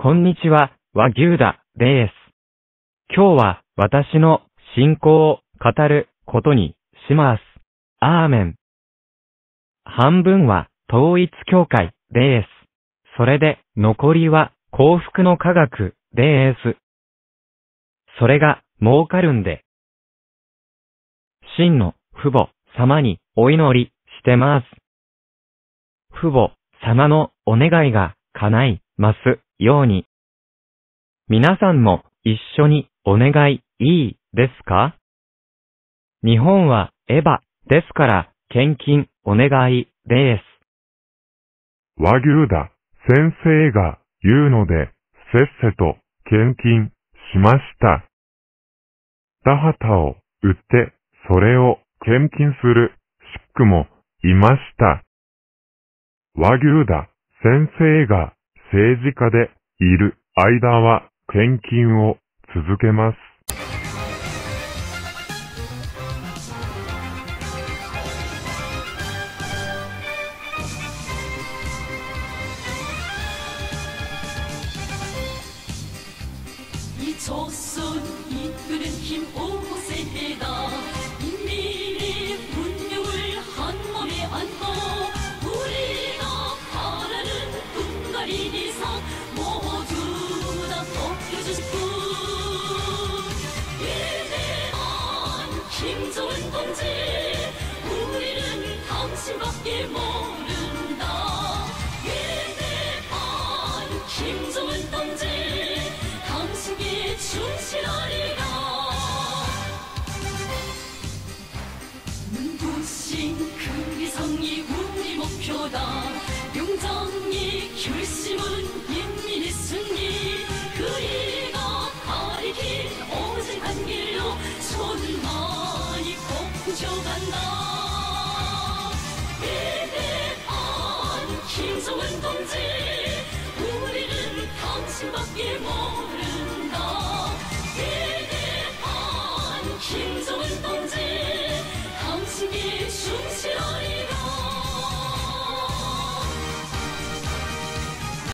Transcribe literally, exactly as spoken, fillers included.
こんにちは、和牛だ、です。今日は私の信仰を語ることにします。アーメン。半分は統一教会です。それで残りは幸福の科学です。それが儲かるんで。真の父母様にお祈りしてます。父母様のお願いが叶いますように。皆さんも一緒にお願いいいですか？日本はエヴァですから献金お願いです。 和牛だ。先生が言うので、せっせと献金しました。田畑を売って、それを献金するシックもいました。和牛だ。先生が政治家でいる間は献金を続けます。 이 조선 이끄는 힘 오세다 인민의 분명을 한몸에 안고 우리가 바라는 분갈이 이상 모두 다 덮여줄 뿐 위대한 김정은 동지 우리는 당신밖에 모른다 위대한 김정은 동지 당신께 충실하리라 눈부신 그 위성이 우리 목표다 용장의 결심은 인민의 승리 그리가 가리킨 오직 한 길로 천만이 걷혀간다 위대한 김정은 동지 우리는 당신밖에 모른다 위대한 김정은 동지 당신이